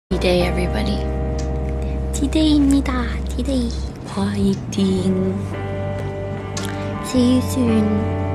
D-Day everybody. D-Day입니다. D-Day. 화이팅. See you soon.